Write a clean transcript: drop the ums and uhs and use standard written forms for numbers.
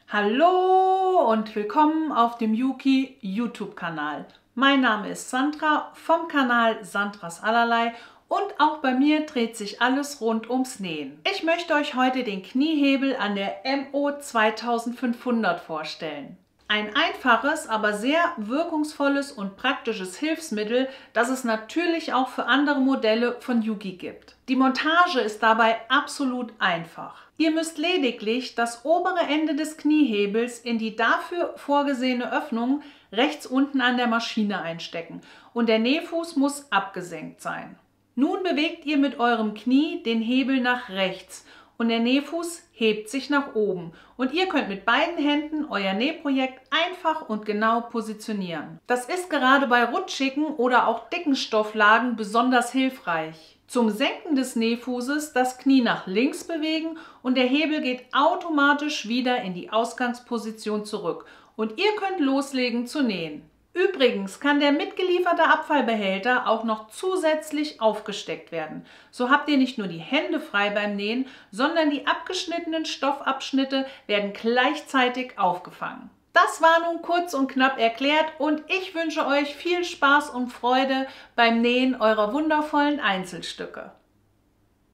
Hallo und willkommen auf dem Yuki YouTube-Kanal. Mein Name ist Sandra vom Kanal Sandras Allerlei und auch bei mir dreht sich alles rund ums Nähen. Ich möchte euch heute den Kniehebel an der MO 2500 vorstellen. Ein einfaches, aber sehr wirkungsvolles und praktisches Hilfsmittel, das es natürlich auch für andere Modelle von Yuki gibt. Die Montage ist dabei absolut einfach. Ihr müsst lediglich das obere Ende des Kniehebels in die dafür vorgesehene Öffnung rechts unten an der Maschine einstecken und der Nähfuß muss abgesenkt sein. Nun bewegt ihr mit eurem Knie den Hebel nach rechts und der Nähfuß hebt sich nach oben und ihr könnt mit beiden Händen euer Nähprojekt einfach und genau positionieren. Das ist gerade bei rutschigen oder auch dicken Stofflagen besonders hilfreich. Zum Senken des Nähfußes das Knie nach links bewegen und der Hebel geht automatisch wieder in die Ausgangsposition zurück und ihr könnt loslegen zu nähen. Übrigens kann der mitgelieferte Abfallbehälter auch noch zusätzlich aufgesteckt werden. So habt ihr nicht nur die Hände frei beim Nähen, sondern die abgeschnittenen Stoffabschnitte werden gleichzeitig aufgefangen. Das war nun kurz und knapp erklärt und ich wünsche euch viel Spaß und Freude beim Nähen eurer wundervollen Einzelstücke.